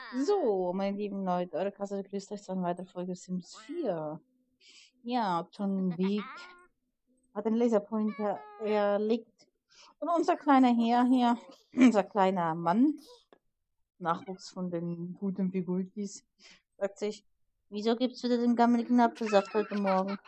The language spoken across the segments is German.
So, meine lieben Leute, eure Kasse grüßt euch zu einer weiteren Folge Sims 4. Ja, John Wick hat den Laserpointer erlegt. Und unser kleiner Herr hier, unser kleiner Mann, Nachwuchs von den guten Figurtis, sagt sich, wieso gibt's wieder den gammeligen Apfelsaft heute Morgen?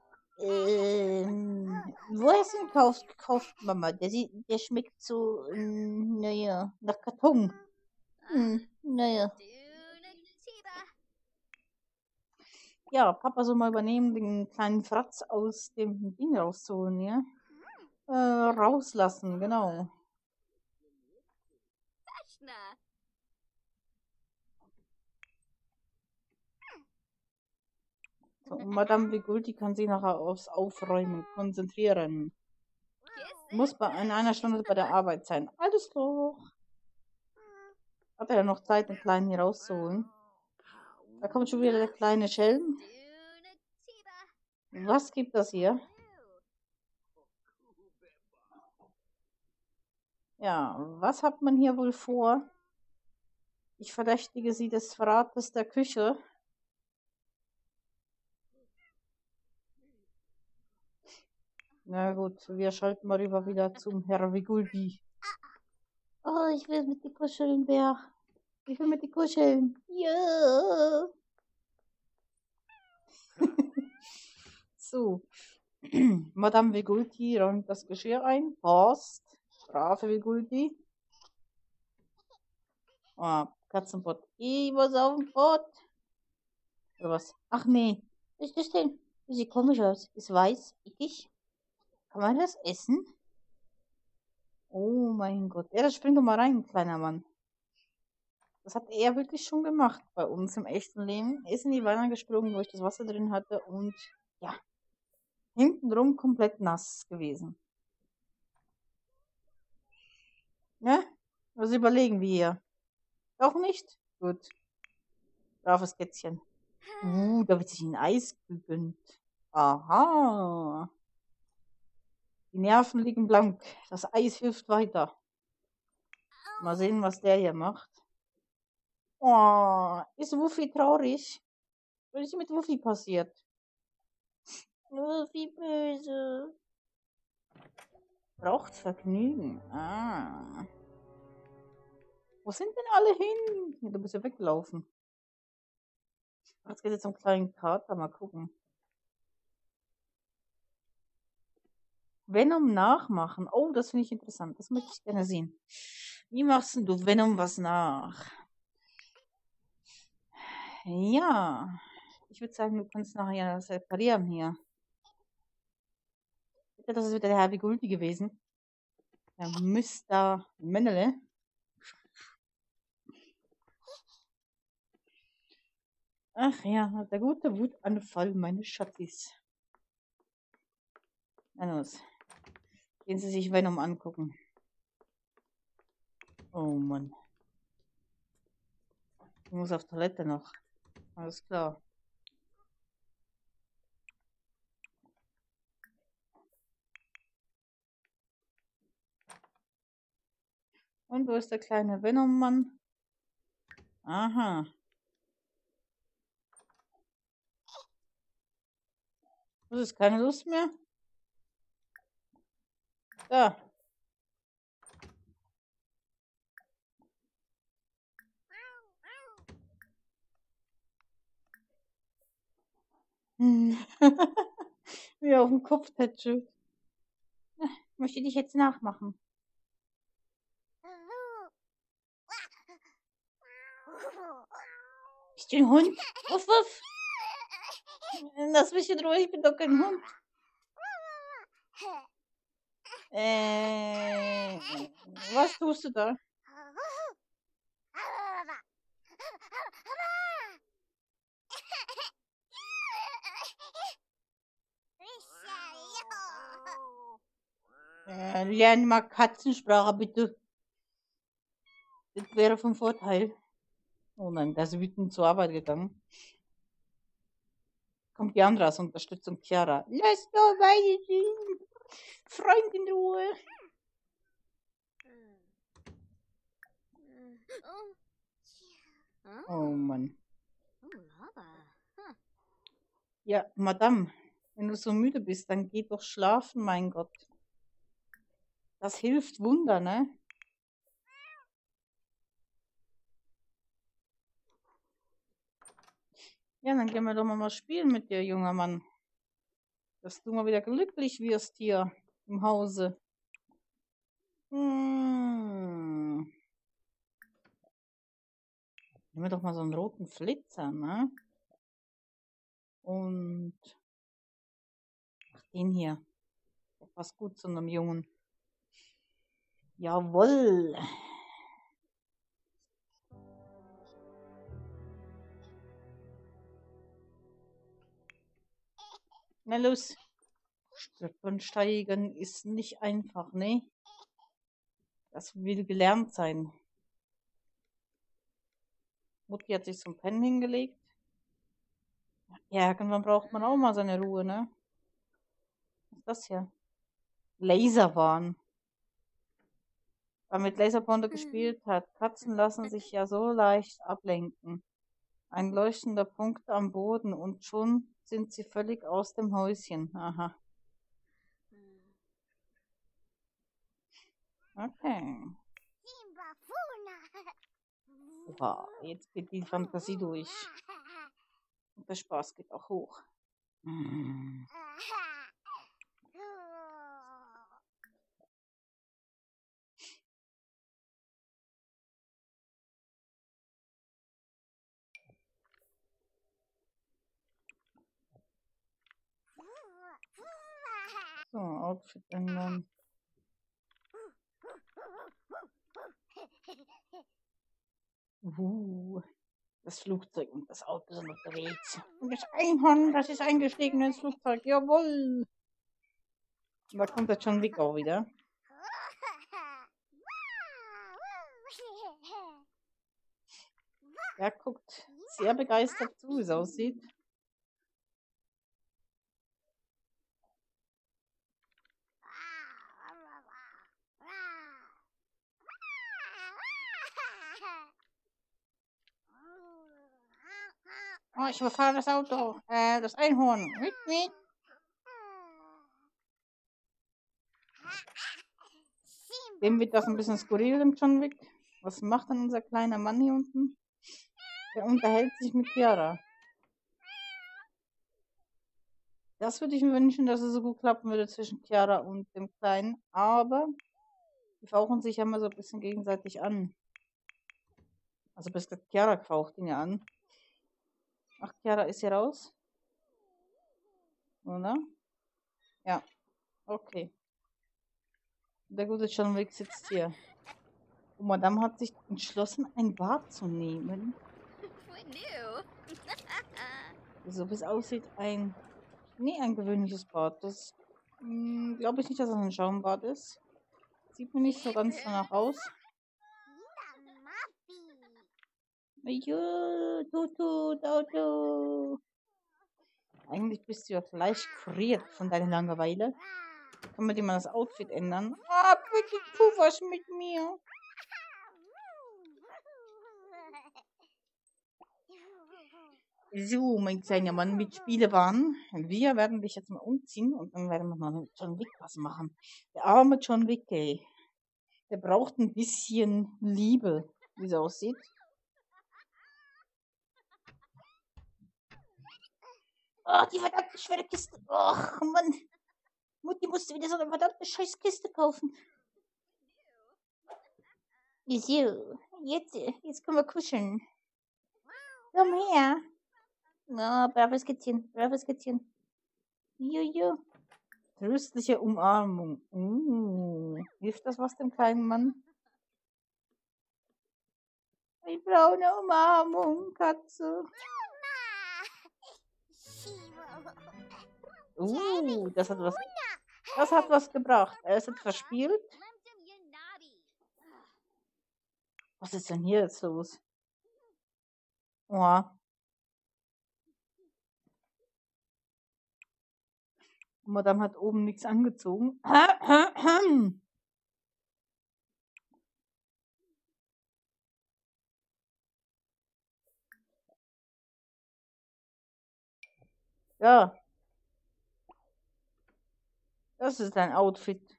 Wo hast du ihn gekauft, Mama? Der schmeckt so, naja, nach Karton. Naja. Ja, Papa soll mal übernehmen, den kleinen Fratz aus dem Ding rauszuholen, ja? Rauslassen, genau. So, und Madame Vigulti kann sich nachher aufs Aufräumen konzentrieren. Muss in einer Stunde bei der Arbeit sein. Alles klar. Hat er ja noch Zeit, den Kleinen hier rauszuholen? Da kommt schon wieder der kleine Schelm. Was gibt das hier? Ja, was hat man hier wohl vor? Ich verdächtige Sie des Verrates der Küche. Na gut, wir schalten mal rüber wieder zum Herr Vigulti. Oh, ich will mit dir kuscheln, Bär. Ich will mit dir kuscheln. Ja. So. Madame Vigulti räumt das Geschirr ein. Passt. Brave Vigulti. Ah, Katzenpott. Ich muss auf dem Pott. Oder was? Ach nee. Was ist das denn? Das sieht komisch aus. Ist weiß, eklig. Kann man das essen? Oh mein Gott. Ja, das spring doch mal rein, kleiner Mann. Das hat er wirklich schon gemacht bei uns im echten Leben. Er ist in die Wanne gesprungen, wo ich das Wasser drin hatte und ja, hintenrum komplett nass gewesen. Ne? Was überlegen wir hier? Doch nicht? Gut. Braves Kätzchen. Da wird sich ein Eis gegönnt. Aha. Die Nerven liegen blank. Das Eis hilft weiter. Mal sehen, was der hier macht. Oh, ist Wuffi traurig? Was ist mit Wuffi passiert? Wuffi böse. Braucht Vergnügen. Ah. Wo sind denn alle hin? Ja, du bist ja weggelaufen. Jetzt geht es zum kleinen Kater. Mal gucken. Venom nachmachen. Oh, das finde ich interessant. Das möchte ich gerne sehen. Wie machst denn du Venom was nach? Ja. Ich würde sagen, du kannst nachher separieren hier. Das ist wieder der Herr Vigulti gewesen. Der Mr. Mennele. Ach ja, der gute Wutanfall meines Schatzis. Na los. Gehen Sie sich Venom angucken. Oh Mann. Ich muss auf Toilette noch. Alles klar. Und wo ist der kleine Venom-Mann? Aha. Das ist keine Lust mehr? Da. Wie auf dem Kopf tätschelt. Ich möchte dich jetzt nachmachen. Bist du ein Hund? Wuff, wuff. Lass mich in Ruhe, ich bin doch kein Hund. Was tust du da? Lern mal Katzensprache, bitte. Das wäre von Vorteil. Oh nein, der ist wütend zur Arbeit gegangen. Kommt die andere als Unterstützung, Chiara. Lass doch meine Freund in Ruhe. Oh Mann. Ja, Madame, wenn du so müde bist, dann geh doch schlafen, mein Gott. Das hilft Wunder, ne? Ja, dann gehen wir doch mal spielen mit dir, junger Mann. Dass du mal wieder glücklich wirst hier im Hause. Nehmen wir doch mal so einen roten Flitzer, ne? Und ach, den hier. Der passt gut zu einem Jungen. Jawohl. Na los. Steigen ist nicht einfach, ne? Das will gelernt sein. Mutti hat sich zum Pennen hingelegt. Ja, irgendwann braucht man auch mal seine Ruhe, ne? Was ist das hier? Laserbahn. Wer mit Laserbahn gespielt hat, Katzen lassen sich ja so leicht ablenken. Ein leuchtender Punkt am Boden und schon sind sie völlig aus dem Häuschen. Aha. Okay. Oha, jetzt geht die Fantasie durch. Und der Spaß geht auch hoch. Hm. So, Outfit ändern. Das Flugzeug und das Auto sind unterwegs. Und das Einhorn, das ist eingestiegen ins Flugzeug. Jawohl. Und da kommt der John Wick auch wieder. Er guckt sehr begeistert zu, wie es aussieht. Oh, ich überfahre das Auto. Das Einhorn. Miet. Dem wird das ein bisschen skurril, dem John Wick. Was macht denn unser kleiner Mann hier unten? Der unterhält sich mit Chiara. Das würde ich mir wünschen, dass es so gut klappen würde zwischen Chiara und dem Kleinen. Aber die fauchen sich ja mal so ein bisschen gegenseitig an. Also bis Chiara faucht ihn ja an. Ach, Chiara ist hier raus? Oder? Ja, okay. Der gute John Wick sitzt hier. Und Madame hat sich entschlossen, ein Bad zu nehmen. So wie es aussieht, ein gewöhnliches Bad. Das glaube ich nicht, dass es ein Schaumbad ist. Sieht mir nicht so ganz danach aus. Ja, Auto. Eigentlich bist du ja gleich gefriert von deiner Langeweile. Kann man dir mal das Outfit ändern? Ah, bitte tu was mit mir. So, mein kleiner Mann mit Spielebahn. Wir werden dich jetzt mal umziehen und dann werden wir mal mit John Wick was machen. Der arme John Wick, ey. Der braucht ein bisschen Liebe, wie es aussieht. Oh, die verdammte schwere Kiste. Och, Mann. Mutti musste wieder so eine verdammte Scheißkiste kaufen. So, jetzt können wir kuscheln. Komm her. Na, braves Kätzchen, braves Kätzchen. Jojo. Tröstliche Umarmung. Hilft das was dem kleinen Mann? Ich brauche eine Umarmung, Katze. Das hat was gebracht. Er ist jetzt verspielt. Was ist denn hier jetzt los? Oh. Madame hat oben nichts angezogen. Ja, das ist dein Outfit.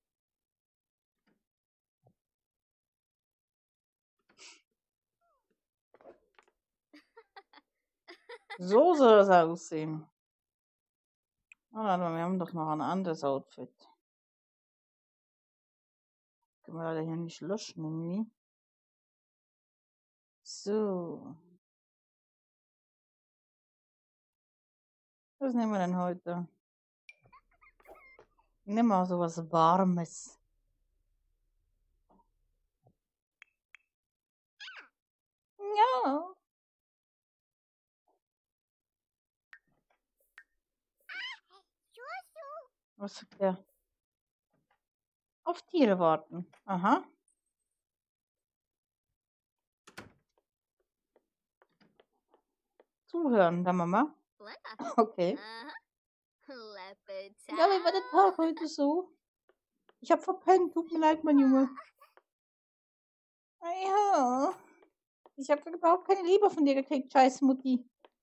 So soll das aussehen. Ah, warte mal, wir haben doch noch ein anderes Outfit. Können wir leider hier nicht löschen irgendwie. So. Was nehmen wir denn heute? Nimm mal sowas Warmes. Ja. Was sagt der? Auf Tiere warten. Aha. Zuhören, der Mama. Okay. Ja, wie war der Tag heute so? Ich hab verpennt. Tut mir leid, mein Junge. Ja. Ich hab überhaupt keine Liebe von dir gekriegt, scheiß Mutti.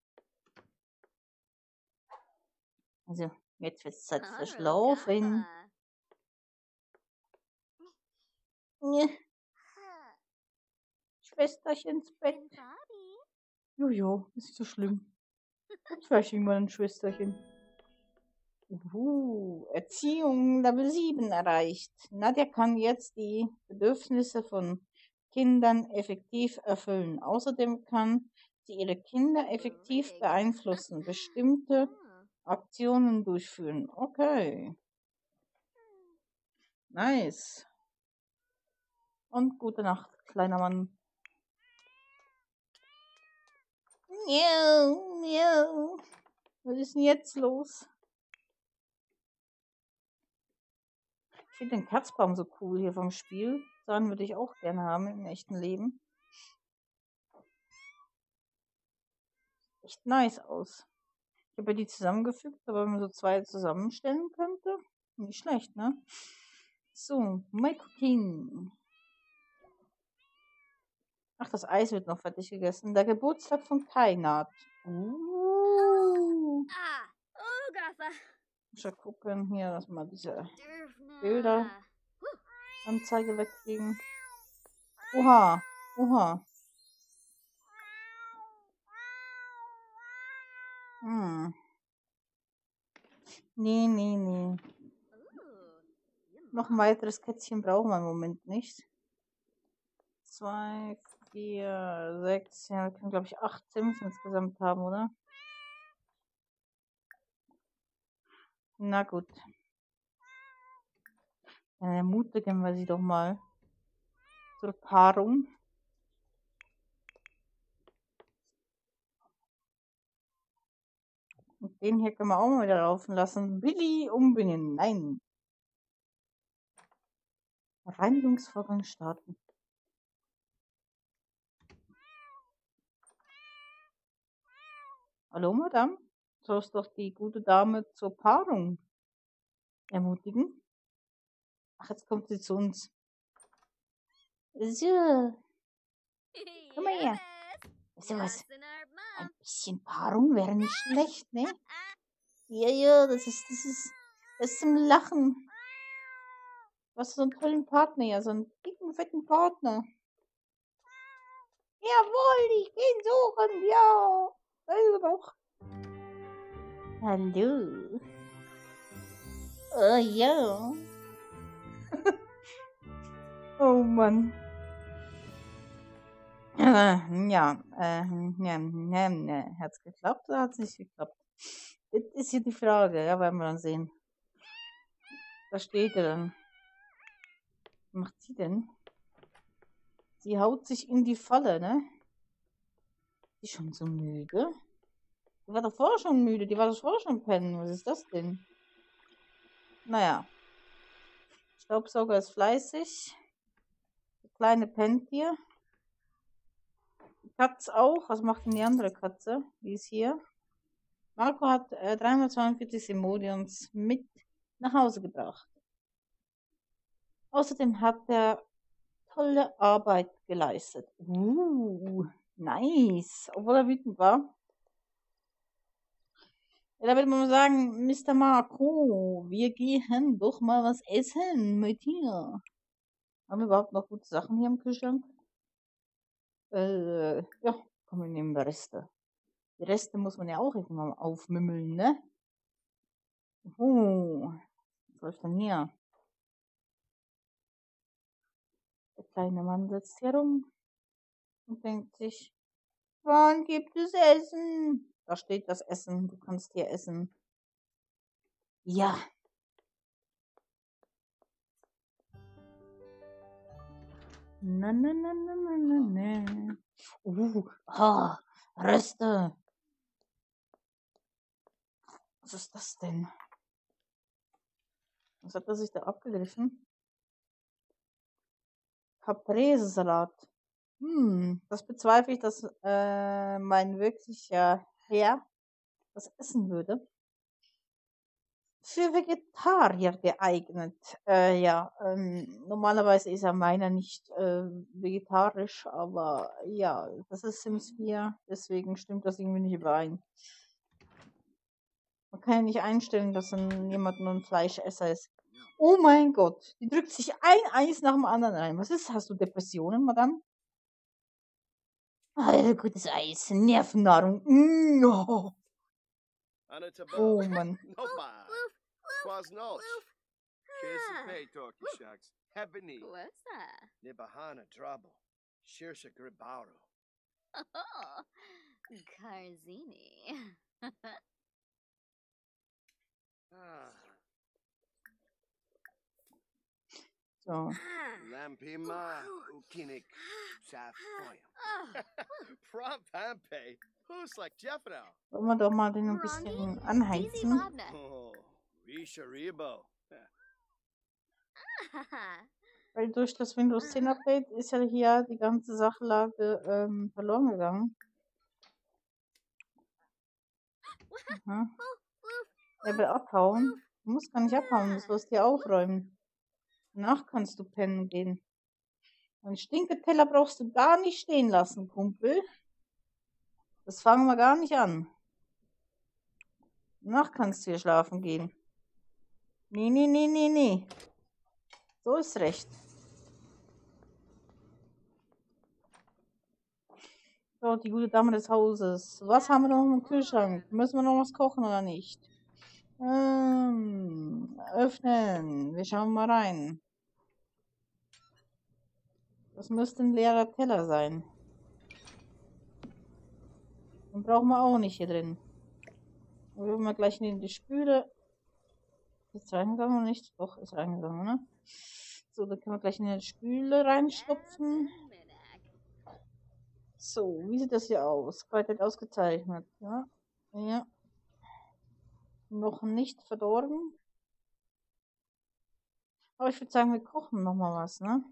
Also, jetzt wird's Zeit für Schlafen. Ja, Schwesterchens Bett. Jojo, ist nicht so schlimm. Jetzt vielleicht irgendwann ein Schwesterchen. Erziehung Level 7 erreicht. Nadja kann jetzt die Bedürfnisse von Kindern effektiv erfüllen. Außerdem kann sie ihre Kinder effektiv beeinflussen, bestimmte Aktionen durchführen. Okay, nice. Und gute Nacht, kleiner Mann. Miau, miau. Was ist denn jetzt los? Ich finde den Kratzbaum so cool hier vom Spiel. So einen würde ich auch gerne haben im echten Leben. Echt nice aus. Ich habe ja die zusammengefügt, aber wenn man so zwei zusammenstellen könnte, nicht schlecht, ne? So, My Cooking. Ach, das Eis wird noch fertig gegessen. Der Geburtstag von Kai naht. Muss ja gucken, hier, dass wir diese Bilderanzeige wegkriegen. Oha, oha. Nee, nee, nee. Noch ein weiteres Kätzchen brauchen wir im Moment nicht. 2, 4, 6. Ja, wir können, glaube ich, 8 Sims insgesamt haben, oder? Na gut. Dann ermutigen wir sie doch mal zur Paarung. Und den hier können wir auch mal wieder laufen lassen. Billy umbringen. Nein. Reinigungsvorgang starten. Hallo, Madame. Sollst doch die gute Dame zur Paarung ermutigen. Ach, jetzt kommt sie zu uns. So. Komm mal her. Sowas. Ein bisschen Paarung wäre nicht schlecht, ne? Ja, ja, das ist zum Lachen. Was für so einen tollen Partner, ja, so einen dicken, fetten Partner. Jawohl, ich geh ihn suchen, ja. Da ist er doch. Hallo. Oh ja. Oh Mann. Hat's geklappt oder hat's nicht geklappt? Das ist hier die Frage, ja, werden wir dann sehen. Da steht er dann. Was macht sie denn? Sie haut sich in die Falle, ne? Die ist schon so müde. Die war doch vorher schon müde, die war doch vorher schon pennen. Was ist das denn? Naja. Staubsauger ist fleißig. Die kleine pennt hier. Die Katze auch. Was macht denn die andere Katze? Die ist hier. Marco hat 342 Simoleons mit nach Hause gebracht. Außerdem hat er tolle Arbeit geleistet. Nice. Obwohl er wütend war. Ja, da würde man sagen, Mr. Marco, wir gehen doch mal was essen mit hier. Haben wir überhaupt noch gute Sachen hier im Kühlschrank? Ja, komm, wir nehmen die Reste. Die Reste muss man ja auch irgendwann mal aufmümmeln, ne? Was läuft denn hier? Der kleine Mann sitzt hier rum und denkt sich, wann gibt es Essen? Da steht das Essen, du kannst hier essen. Ja. Na, na, na, na, na, na, na. Reste. Was ist das denn? Was hat er sich da abgegriffen? Caprese-Salat. Das bezweifle ich, dass mein wirklicher Herr das essen würde. Für Vegetarier geeignet. Normalerweise ist ja meiner nicht vegetarisch, aber ja, das ist Sims 4, deswegen stimmt das irgendwie nicht überein. Man kann ja nicht einstellen, dass jemand nur ein Fleischesser ist. Oh mein Gott, die drückt sich ein Eis nach dem anderen rein. Was ist? Hast du Depressionen, Madame? Gutes Eis, Nervennahrung. Oh, oh Mann. Karzini. So. Lampima ukinik safoyam. Propampe. Who's like Jeffno? Wollen wir doch mal den ein bisschen anheizen. Oh, Risha Rebo. Weil durch das Windows 10 Update ist ja hier die ganze Sachlage verloren gegangen. Aha. Er will abhauen. Du musst gar nicht abhauen, du sollst hier aufräumen. Danach kannst du pennen gehen. Einen Stinketeller brauchst du gar nicht stehen lassen, Kumpel. Das fangen wir gar nicht an. Danach kannst du hier schlafen gehen. Nee. So ist recht. So, die gute Dame des Hauses. Was haben wir noch im Kühlschrank? Müssen wir noch was kochen oder nicht? Öffnen. Wir schauen mal rein. Das müsste ein leerer Teller sein. Den brauchen wir auch nicht hier drin. Dann würden wir gleich in die Spüle. Ist reingegangen oder nicht? Doch, ist reingegangen, ne? So, dann können wir gleich in die Spüle reinstopfen. So, wie sieht das hier aus? Qualität ausgezeichnet. Ja. Ja. Noch nicht verdorben. Aber ich würde sagen, wir kochen noch mal was, ne?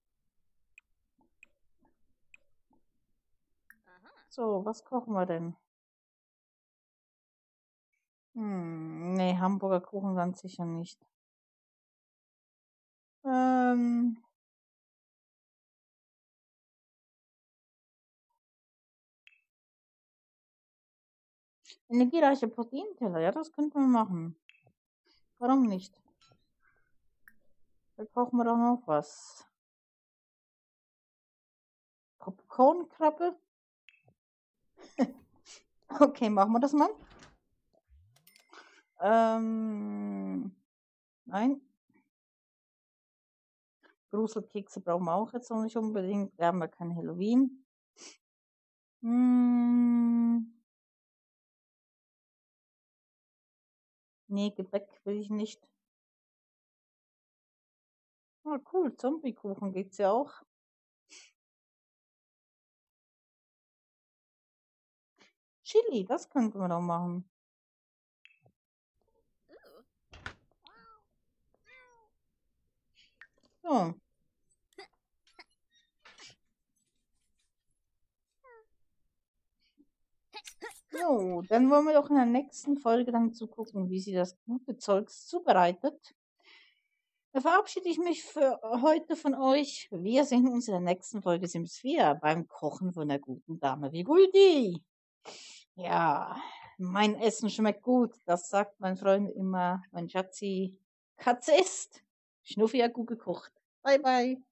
So, was kochen wir denn? Nee, Hamburger Kuchen ganz sicher nicht. Energiereiche Proteinteller, ja, das könnten wir machen. Warum nicht? Da kochen wir doch noch was. Popcornkrabbe? Okay, machen wir das mal. Nein. Gruselkekse brauchen wir auch jetzt noch nicht unbedingt. Wir haben ja kein Halloween. Nee, Gebäck will ich nicht. Ah, cool, Zombiekuchen gibt's ja auch. Chili, das könnten wir doch machen. So. So, dann wollen wir doch in der nächsten Folge dann zugucken, wie sie das gute Zeugs zubereitet. Da verabschiede ich mich für heute von euch. Wir sehen uns in der nächsten Folge Sims 4 beim Kochen von der guten Dame Viguldi. Ja, Mein Essen schmeckt gut. Das sagt mein Freund immer, mein Schatzi. Katze isst. Schnuffi hat gut gekocht. Bye, bye.